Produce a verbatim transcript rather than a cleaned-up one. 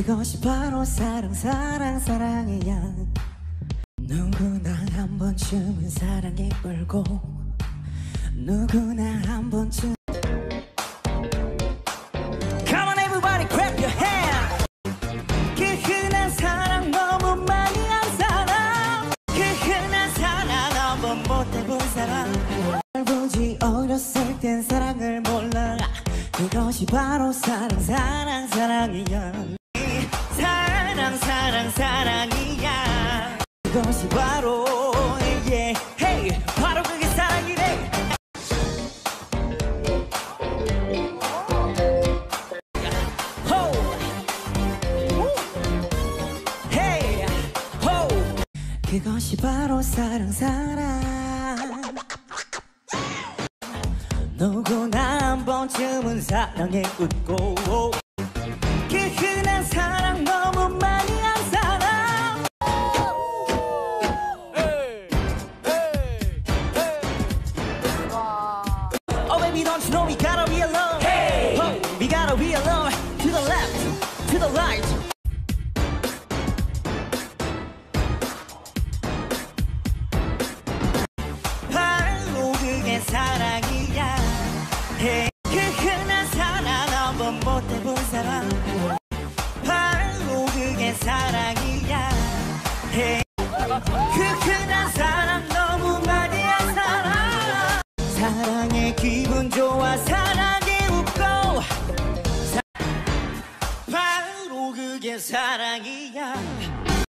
그것이 바로 사랑 사랑 사랑이야. 누구나 한 번쯤은 사랑에 울고 누구나 한 번쯤. Come on everybody grab your hand. 그 흔한 사랑 너무 많이 한 사람, 그 흔한 사랑 한번 못 해본 사람. 알보지 어렸을 땐 사랑을 몰라. 그것이 바로 사랑 사랑 사랑이야. 사랑 사랑 사랑이야. 그것이 바로 yeah, hey, 바로 그게 사랑이래. ho, hey, ho. 그것이 바로 사랑 사랑. 누구나 한 번쯤은 사랑에 웃고 그 흔한 사랑 너무 많이 한 사람. Oh baby don't you know we gotta be alone. Hey, oh, we gotta be alone. To the left, to the right. 바로 그게 사랑이야. Hey, 그 흔한 사랑 한번 못 해본 사람. 바로 그게 사랑이야. Hey, 그 흔한 사랑 너무 많이 한 사람. 사랑에 기분 좋아 사랑에 웃고 사... 바로 그게 사랑이야.